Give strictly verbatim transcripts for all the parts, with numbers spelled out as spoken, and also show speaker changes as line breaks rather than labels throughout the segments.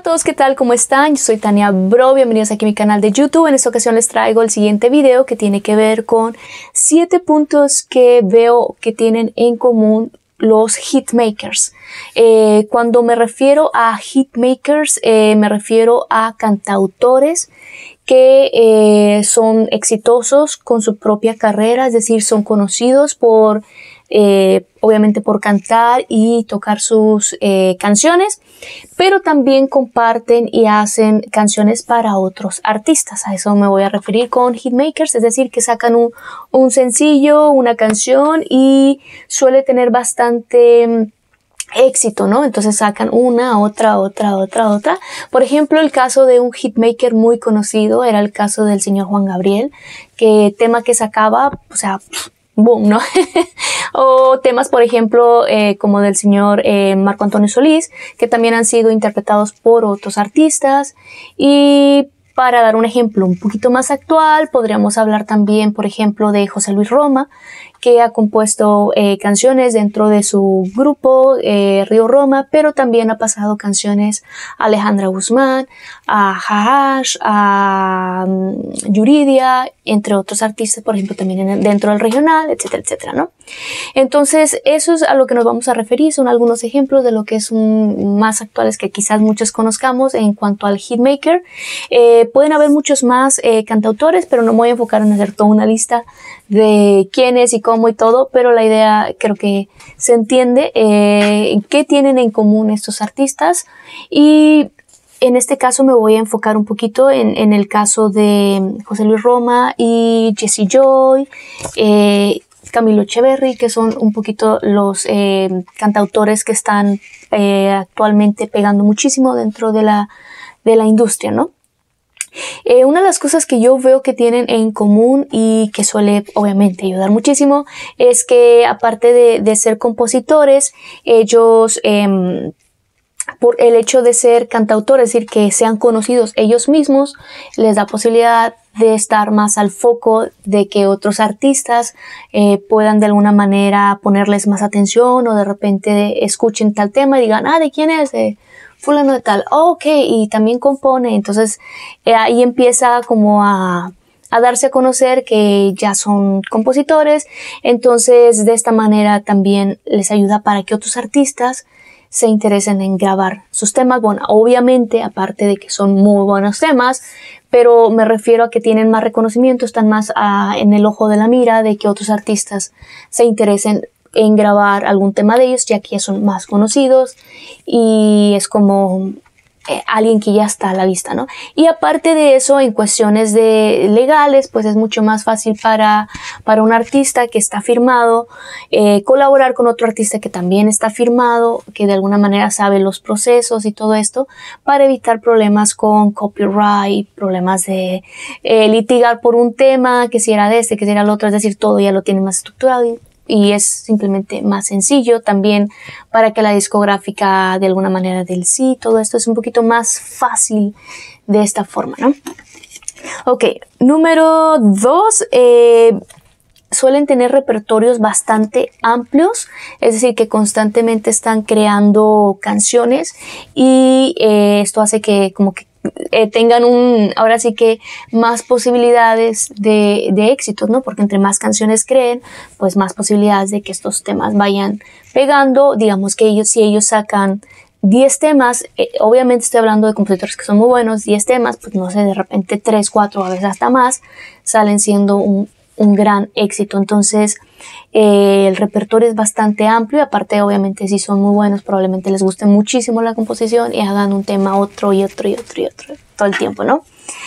Hola a todos, ¿qué tal? ¿Cómo están? Yo soy Tania Bro, bienvenidos aquí a mi canal de YouTube. En esta ocasión les traigo el siguiente video que tiene que ver con siete puntos que veo que tienen en común los hitmakers. Eh, cuando me refiero a hitmakers, eh, me refiero a cantautores que eh, son exitosos con su propia carrera, es decir, son conocidos por, eh, obviamente por cantar y tocar sus eh, canciones, pero también comparten y hacen canciones para otros artistas. A eso me voy a referir con hitmakers, es decir, que sacan un, un sencillo, una canción y suele tener bastante éxito, ¿no? Entonces sacan una, otra, otra, otra, otra. Por ejemplo, el caso de un hitmaker muy conocido era el caso del señor Juan Gabriel, que tema que sacaba, o sea, boom, ¿no? O temas, por ejemplo, eh, como del señor eh, Marco Antonio Solís, que también han sido interpretados por otros artistas. Y para dar un ejemplo un poquito más actual, podríamos hablar también, por ejemplo, de José Luis Roma, que ha compuesto eh, canciones dentro de su grupo eh, Río Roma, pero también ha pasado canciones a Alejandra Guzmán, a Hash, a um, Yuridia, entre otros artistas, por ejemplo, también en, dentro del regional, etcétera, etcétera, ¿no? Entonces, eso es a lo que nos vamos a referir, son algunos ejemplos de lo que es un, más actuales que quizás muchos conozcamos en cuanto al hitmaker. Eh, pueden haber muchos más eh, cantautores, pero no me voy a enfocar en hacer toda una lista de quiénes y cómo y todo, pero la idea creo que se entiende eh, qué tienen en común estos artistas. Y en este caso me voy a enfocar un poquito en, en el caso de José Luis Roma y Jessie Joy, eh, Camilo Echeverry, que son un poquito los eh, cantautores que están eh, actualmente pegando muchísimo dentro de la, de la industria, ¿no? Eh, una de las cosas que yo veo que tienen en común y que suele obviamente ayudar muchísimo es que aparte de, de ser compositores, ellos eh, por el hecho de ser cantautores, es decir, que sean conocidos ellos mismos, les da posibilidad de estar más al foco de que otros artistas eh, puedan de alguna manera ponerles más atención o de repente escuchen tal tema y digan, ah, ¿de quién es? Eh, fulano de tal, oh, ok, y también compone. Entonces eh, ahí empieza como a, a darse a conocer que ya son compositores. Entonces de esta manera también les ayuda para que otros artistas se interesen en grabar sus temas. Bueno, obviamente, aparte de que son muy buenos temas, pero me refiero a que tienen más reconocimiento, están más a, en el ojo de la mira de que otros artistas se interesen en grabar algún tema de ellos, ya que ya son más conocidos y es como eh, alguien que ya está a la vista, ¿no? Y aparte de eso, en cuestiones de legales, pues es mucho más fácil para, para un artista que está firmado eh, colaborar con otro artista que también está firmado, que de alguna manera sabe los procesos y todo esto, para evitar problemas con copyright, problemas de eh, litigar por un tema, que si era de este, que si era el otro, es decir, todo ya lo tiene más estructurado y y es simplemente más sencillo también para que la discográfica de alguna manera del sí, todo esto es un poquito más fácil de esta forma, ¿no? Ok, número dos, eh, suelen tener repertorios bastante amplios, es decir, que constantemente están creando canciones y eh, esto hace que como que Eh, tengan un, ahora sí que más posibilidades de, de éxito, ¿no? Porque entre más canciones creen, pues más posibilidades de que estos temas vayan pegando. Digamos que ellos, si ellos sacan diez temas, eh, obviamente estoy hablando de compositores que son muy buenos, diez temas, pues no sé, de repente tres, cuatro, a veces hasta más, salen siendo un, un gran éxito. Entonces, eh, el repertorio es bastante amplio y aparte, obviamente, si son muy buenos, probablemente les guste muchísimo la composición y hagan un tema otro y otro y otro y otro todo el tiempo, ¿no?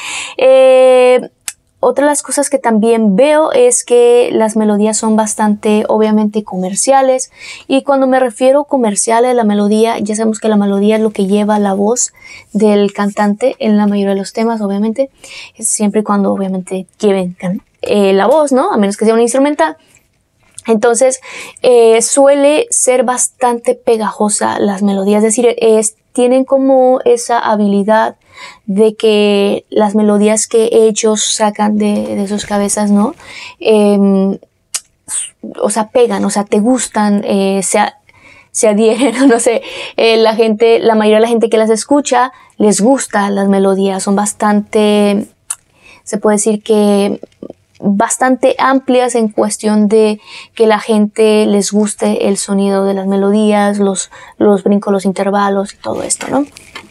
Eh, otra de las cosas que también veo es que las melodías son bastante, obviamente, comerciales. Y cuando me refiero comerciales, la melodía, ya sabemos que la melodía es lo que lleva la voz del cantante en la mayoría de los temas, obviamente. Siempre y cuando, obviamente, lleven eh, la voz, ¿no? A menos que sea un instrumental. Entonces, eh, suele ser bastante pegajosa las melodías, es decir, es, tienen como esa habilidad de que las melodías que ellos sacan de, de sus cabezas, ¿no? Eh, o sea, pegan, o sea, te gustan, eh, sea, se adhieren, no sé, eh, la gente, la mayoría de la gente que las escucha les gusta las melodías, son bastante, se puede decir que bastante amplias en cuestión de que la gente les guste el sonido de las melodías, los, los brincos, los intervalos y todo esto, ¿no?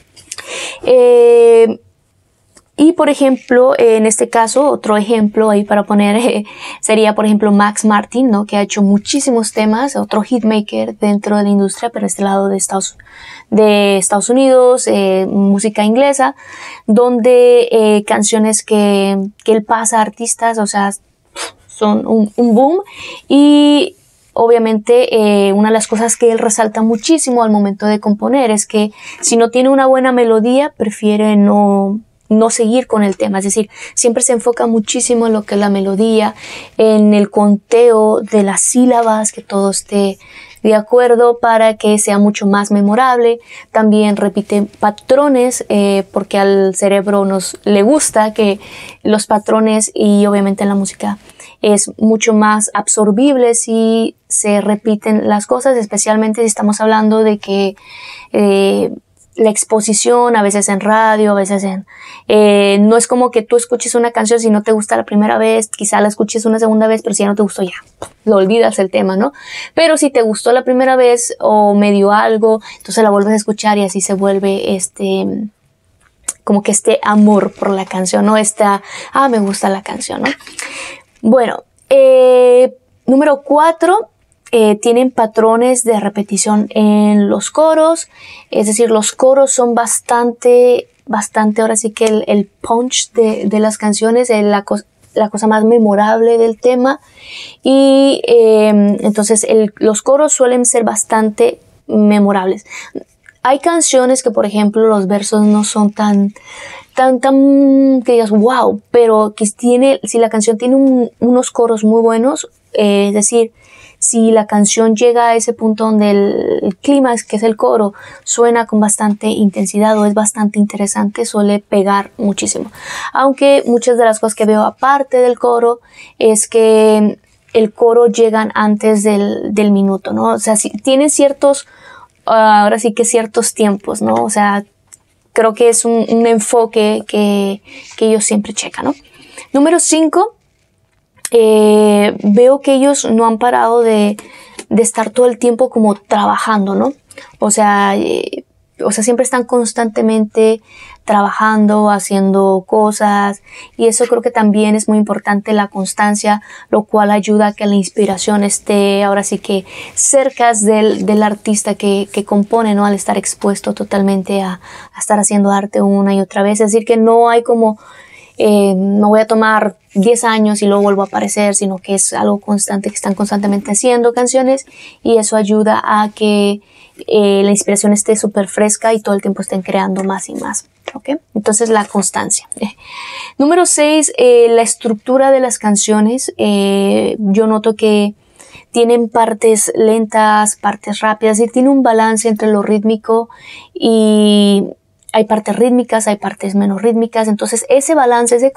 Eh, Y por ejemplo, en este caso, otro ejemplo ahí para poner eh, sería por ejemplo Max Martin, ¿no? Que ha hecho muchísimos temas, otro hitmaker dentro de la industria, pero este lado de Estados, de Estados Unidos, eh, música inglesa, donde eh, canciones que, que él pasa a artistas, o sea, son un, un boom. Y obviamente eh, una de las cosas que él resalta muchísimo al momento de componer es que si no tiene una buena melodía, prefiere no... no seguir con el tema, es decir, siempre se enfoca muchísimo en lo que es la melodía, en el conteo de las sílabas, que todo esté de acuerdo para que sea mucho más memorable. También repite patrones eh, porque al cerebro nos le gusta que los patrones, y obviamente en la música es mucho más absorbible si se repiten las cosas, especialmente si estamos hablando de que eh, la exposición, a veces en radio, a veces en... Eh, no es como que tú escuches una canción, si no te gusta la primera vez, quizá la escuches una segunda vez, pero si ya no te gustó, ya lo olvidas el tema, ¿no? Pero si te gustó la primera vez o medio algo, entonces la vuelves a escuchar y así se vuelve este... como que este amor por la canción, ¿no? Esta... ah, me gusta la canción, ¿no? Bueno, eh, número cuatro... Eh, tienen patrones de repetición en los coros, es decir, los coros son bastante, bastante, ahora sí que el, el punch de, de las canciones, es la, co la cosa más memorable del tema, y eh, entonces el, los coros suelen ser bastante memorables. Hay canciones que, por ejemplo, los versos no son tan, tan, tan, que digas, wow, pero que tiene, si la canción tiene un, unos coros muy buenos, eh, es decir, si la canción llega a ese punto donde el, el clímax, que es el coro, suena con bastante intensidad o es bastante interesante, suele pegar muchísimo. Aunque muchas de las cosas que veo aparte del coro es que el coro llegan antes del, del minuto, ¿no? O sea, si tienen ciertos, uh, ahora sí que ciertos tiempos, ¿no? O sea, creo que es un, un enfoque que, que ellos siempre checan, ¿no? Número cinco. Eh, veo que ellos no han parado de, de estar todo el tiempo como trabajando, ¿no? O sea, eh, o sea, siempre están constantemente trabajando, haciendo cosas, y eso creo que también es muy importante, la constancia, lo cual ayuda a que la inspiración esté ahora sí que cerca del, del artista que, que compone, ¿no? Al estar expuesto totalmente a, a estar haciendo arte una y otra vez, es decir, que no hay como... Eh, no voy a tomar diez años y luego vuelvo a aparecer, sino que es algo constante, que están constantemente haciendo canciones, y eso ayuda a que eh, la inspiración esté súper fresca y todo el tiempo estén creando más y más, ¿ok? Entonces la constancia. Eh. Número seis, eh, la estructura de las canciones. Eh, yo noto que tienen partes lentas, partes rápidas, y tiene un balance entre lo rítmico y... hay partes rítmicas, hay partes menos rítmicas, entonces ese balance, ese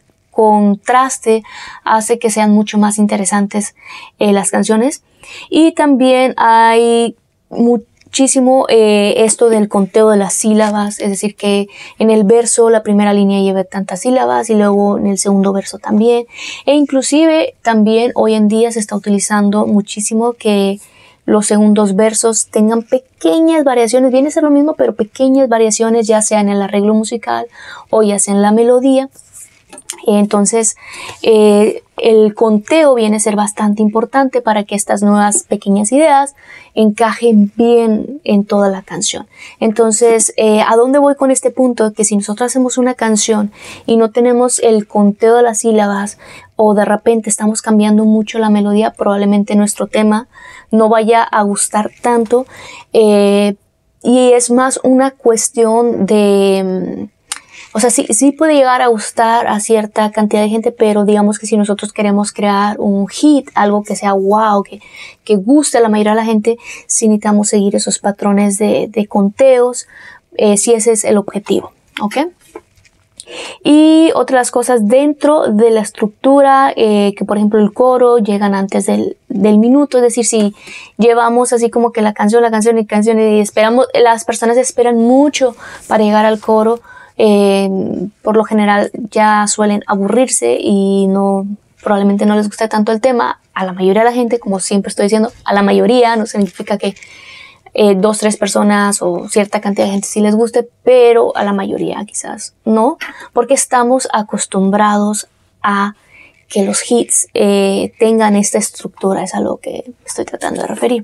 contraste hace que sean mucho más interesantes eh, las canciones. Y también hay muchísimo eh, esto del conteo de las sílabas, es decir, que en el verso la primera línea lleve tantas sílabas y luego en el segundo verso también. E inclusive también hoy en día se está utilizando muchísimo que los segundos versos tengan pequeñas variaciones, viene a ser lo mismo, pero pequeñas variaciones, ya sea en el arreglo musical o ya sea en la melodía. Entonces, eh, el conteo viene a ser bastante importante para que estas nuevas pequeñas ideas encajen bien en toda la canción. Entonces, eh, ¿a dónde voy con este punto? Que si nosotros hacemos una canción y no tenemos el conteo de las sílabas, o de repente estamos cambiando mucho la melodía, probablemente nuestro tema no vaya a gustar tanto, eh, y es más una cuestión de... O sea, sí, sí puede llegar a gustar a cierta cantidad de gente, pero digamos que si nosotros queremos crear un hit, algo que sea wow, que, que guste a la mayoría de la gente, sí necesitamos seguir esos patrones de, de conteos, eh, si ese es el objetivo, ¿ok? Y otras cosas dentro de la estructura, eh, que por ejemplo el coro llegan antes del, del minuto, es decir, si llevamos así como que la canción, la canción y canción y esperamos, las personas esperan mucho para llegar al coro, eh, por lo general ya suelen aburrirse y no, probablemente no les guste tanto el tema. A la mayoría de la gente, como siempre estoy diciendo, a la mayoría, no significa que Eh, dos, tres personas o cierta cantidad de gente sí les guste, pero a la mayoría quizás no, porque estamos acostumbrados a que los hits eh, tengan esta estructura, es a lo que estoy tratando de referir.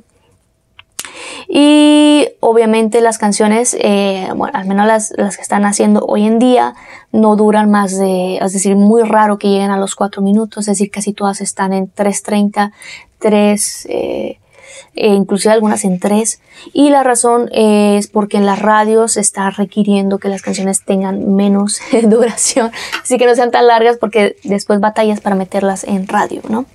Y obviamente las canciones, eh, bueno, al menos las, las que están haciendo hoy en día, no duran más de, es decir, muy raro que lleguen a los cuatro minutos, es decir, casi todas están en tres treinta, tres... Eh, Eh, inclusive algunas en tres, y la razón es porque en las radios se está requiriendo que las canciones tengan menos duración, así que no sean tan largas porque después batallas para meterlas en radio, ¿no?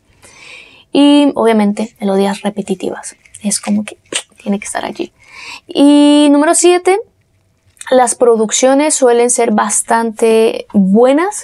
Y obviamente melodías repetitivas, es como que tiene que estar allí. Y número siete, las producciones suelen ser bastante buenas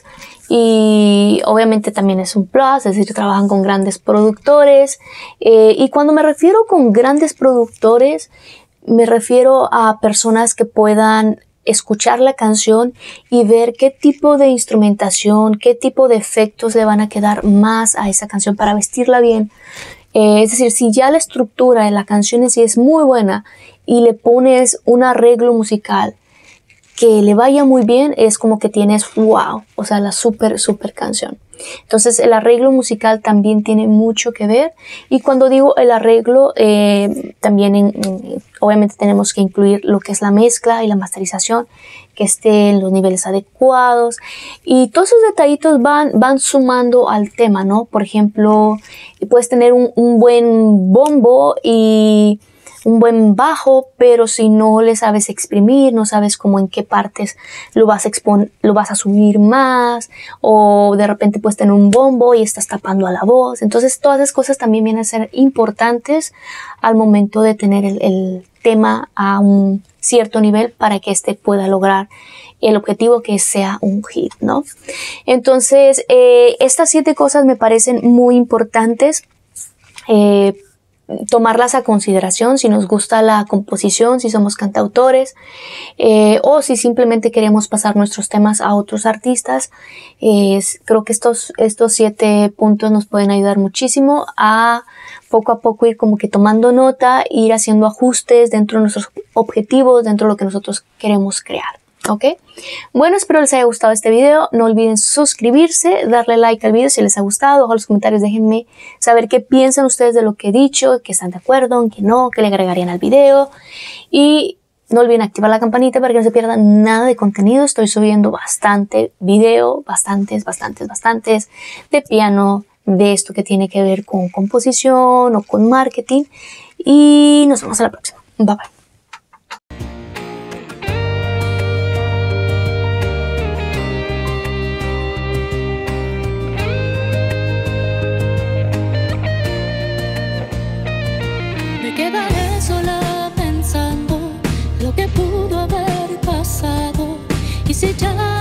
y obviamente también es un plus, es decir, trabajan con grandes productores, eh, y cuando me refiero con grandes productores me refiero a personas que puedan escuchar la canción y ver qué tipo de instrumentación, qué tipo de efectos le van a quedar más a esa canción para vestirla bien. Eh, es decir, si ya la estructura de la canción en sí es muy buena y le pones un arreglo musical que le vaya muy bien, es como que tienes wow, o sea, la super, super canción. Entonces el arreglo musical también tiene mucho que ver, y cuando digo el arreglo, eh, también en, en, obviamente tenemos que incluir lo que es la mezcla y la masterización, que esté en los niveles adecuados, y todos esos detallitos van, van sumando al tema, ¿no? Por ejemplo, puedes tener un, un buen bombo y un buen bajo, pero si no le sabes exprimir, no sabes cómo en qué partes lo vas a expon- lo vas a subir más, o de repente puedes tener un bombo y estás tapando a la voz. Entonces todas esas cosas también vienen a ser importantes al momento de tener el, el tema a un cierto nivel para que éste pueda lograr el objetivo, que sea un hit, ¿no? Entonces eh, estas siete cosas me parecen muy importantes, eh, tomarlas a consideración si nos gusta la composición, si somos cantautores, eh, o si simplemente queremos pasar nuestros temas a otros artistas. Eh, creo que estos, estos siete puntos nos pueden ayudar muchísimo a poco a poco ir como que tomando nota, ir haciendo ajustes dentro de nuestros objetivos, dentro de lo que nosotros queremos crear. ¿Ok? Bueno, espero les haya gustado este video. No olviden suscribirse, darle like al video si les ha gustado. Abajo en los comentarios déjenme saber qué piensan ustedes de lo que he dicho, que están de acuerdo, en que no, que le agregarían al video. Y no olviden activar la campanita para que no se pierdan nada de contenido. Estoy subiendo bastante video, bastantes, bastantes, bastantes de piano, de esto que tiene que ver con composición o con marketing. Y nos vemos a la próxima. Bye bye.
Quedaré sola pensando lo que pudo haber pasado, y si ya